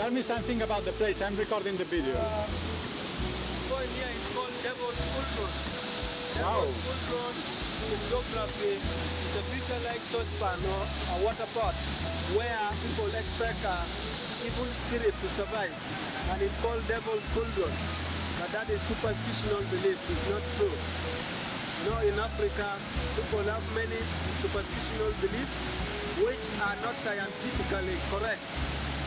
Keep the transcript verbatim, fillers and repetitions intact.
Tell me something about the place. I'm recording the video. Uh, point here is called Devil's Cauldron. Wow. Devil's Cauldron in geography is a future-like saucepan or a water pot where people expect uh, evil spirit to survive, and it's called Devil's Cauldron. But that is superstitional belief. It's not true. You know, in Africa, people have many superstitional beliefs which are not scientifically correct.